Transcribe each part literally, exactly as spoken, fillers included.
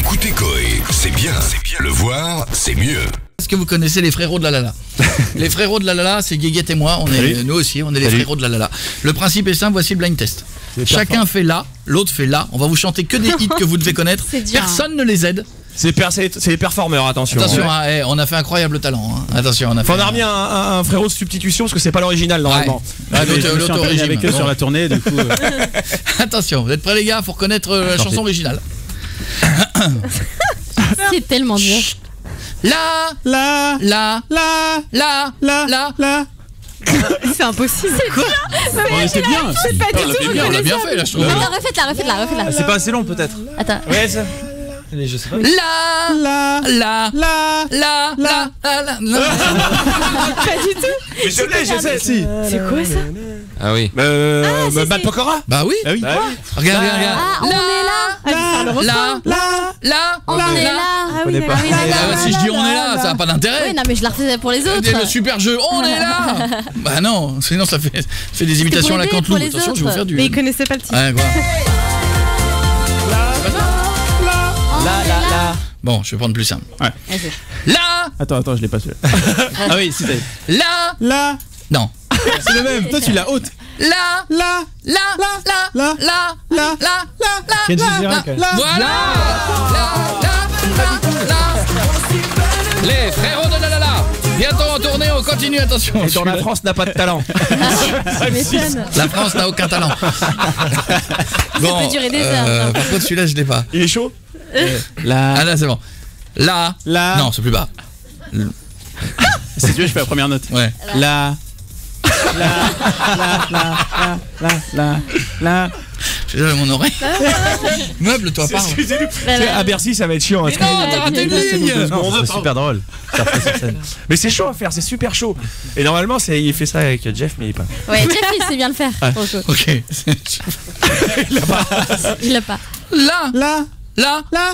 Écoutez Coé, c'est bien, c'est bien. Le voir, c'est mieux. Est-ce que vous connaissez les frérots de la Lala? Les frérots de la Lala, c'est Guéguette et moi, on est, Salut. nous aussi, on est les Salut. frérots de la Lala. Le principe est simple, voici le blind test. Chacun fait là, l'autre fait là. On va vous chanter que des hits que vous devez connaître. C'est dur, Personne ne les aide. C'est per- c'est- c'est les performeurs, attention. Attention, Ouais. hein, eh, on a fait incroyable talent. Hein. Attention, on a fait. Enfin, on a remis un, un- un frérot de substitution parce que c'est pas l'original normalement. Ouais, Ouais, mais l'autre- je me suis l'autre entraîné origine. avec eux Bon. sur la tournée, du coup. euh, Attention, vous êtes prêts les gars? Faut reconnaître euh, la Sortez. chanson originale. C'est tellement dur. La, La, la, la, la, la, la. la. C'est impossible. Quoi? On était bien. C'est pas On l'a fait bien, on l'a bien fait là, je trouve. Attends, refaites-la, refaites-la, refaites-la. C'est pas assez long peut-être. Attends. Ouais, ça. Allez, je sais pas. La, La, la, la, la, la, la, la, la. Pas du tout. Mais je l'ai, je sais, si. C'est quoi ça? Ah oui. Euh, Ah, bah, si, Bad si. Pokora. Bah oui. Ah oui. Bah oui. Regarde, regarde, regarde. Ah, on est là. Ah, le refrain. La, La, la, On la, est la. là. Ah connais pas. oui, Ah, bah, si je dis on est là, ça n'a pas d'intérêt. Oui, non, mais je la refaisais pour les Le autres. super jeu, on est là. Bah non, sinon ça fait, ça fait des imitations à la aider Canteloup. pour les Attention, je vais vous autres. faire du. Mais ils connaissaient pas le titre. Ouais, quoi. On Là, est là, là. Bon, je vais prendre plus simple. Vas-y. La, Attends, attends, je l'ai pas celui-là. Ah oui, si t'as. la, La, non. c'est le même. Toi, tu l'as haute. La, La, la, la, la, la, la, la, la, la, Kenji la, Girac. la. Voilà. La, la, la, la. Les frérots de la la la. Bientôt en tournée, on continue, attention. Et dans la France n'a pas de talent. Tu m'étonnes. La France n'a aucun talent. Bon, peut durer des euh, heures. par contre, celui-là, je l'ai pas. Il est chaud. La, Ah là, c'est bon. La, la. non, c'est plus bas. Si tu veux, je fais la première note. Ouais. La, la, la, la, la, la, la. J'ai déjà mon oreille. Meuble, toi, parle. Excusez-nous. Voilà. C'est- À Bercy, ça va être chiant. Mais non, t'as raté une ligne. Non, c'est super drôle. Ça fait sur scène. Mais c'est chaud à faire, c'est super chaud. Et normalement, c'est- il fait ça avec Jeff, mais il est pas. Ouais, Jeff, il sait bien le faire. pour le coup. Ok. Il l'a pas. Là, La, là, la.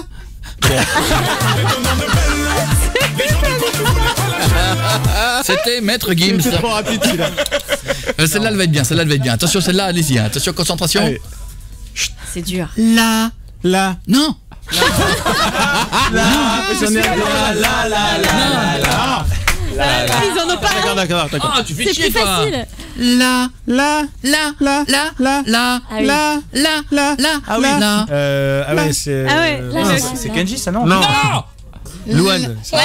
c'était Maître Gims. C'est trop rapide celui-là. Euh, celle-là, elle va être bien, celle-là, elle va être bien. Attention, celle-là, allez-y. hein. Attention, concentration. Allez. C'est dur. La, la. Non. J'en ai un. La, la, la, la. Ils en ont pas. D'accord, d'accord, d'accord. Ah, tu fais C'est chier, plus toi. facile. La, la, Là, la, là, la, là, Ah oui. la, là, la. là, Ah oui. là. Euh, ah ouais, c'est. Ah ouais, là, non, je- c'est- C'est Kenji ça non Non. Louane. Ouais,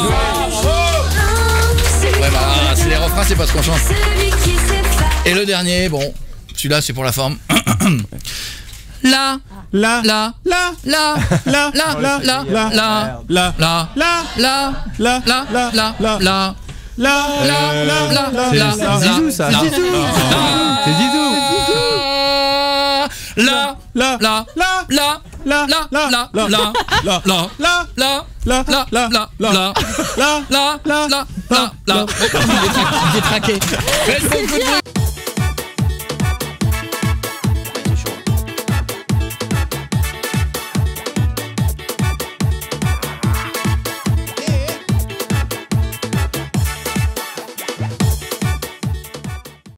bah, c'est les refrains, c'est pas ce qu'on chante. Et le dernier, bon, celui-là, c'est pour la forme. Là, La, là, la, là, la, là, là, là, là, là, la, là, la, là, la, là, là, là, là, là, la, la, là, là, là, C'est là, c'est Zizou ça. là, C'est Zizou. là, la, là, la, là, la, là, la, là, la, là, la, là, la, là, la, là, là, là, là, la, là, là, là, là, là, là. Il est traqué. Faites beaucoup de bruit.